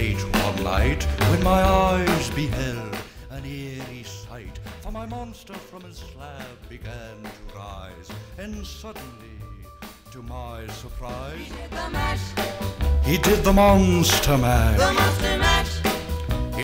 late one night when my eyes beheld an eerie sight, for my monster from his slab began to rise, and suddenly, to my surprise, He did the mash. he did the monster mash. The monster mash.